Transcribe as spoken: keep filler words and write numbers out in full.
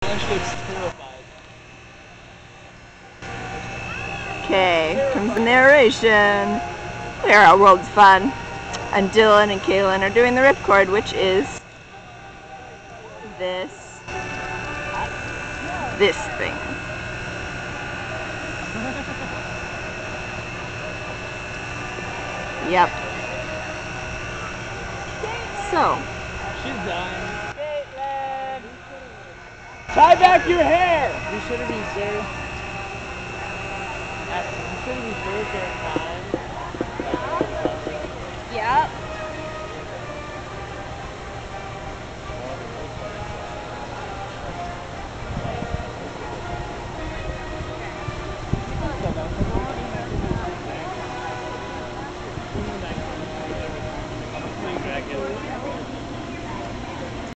She looks terrified. Okay, comes the narration. There, our world's fun. And Dillon and Kaitlin are doing the ripcord, which is this, this thing. Yep. So. She's dying. Kaitlin! Tie back your hair! You should have been, sir. You should have been first there.